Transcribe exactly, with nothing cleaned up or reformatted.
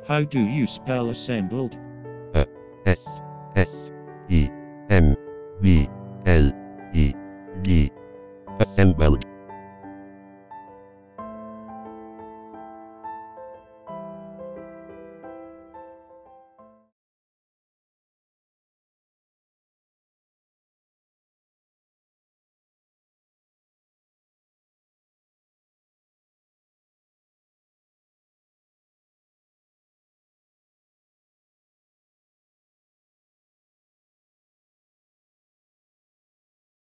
How do you spell assembled? A S S E M B L E D. Assembled.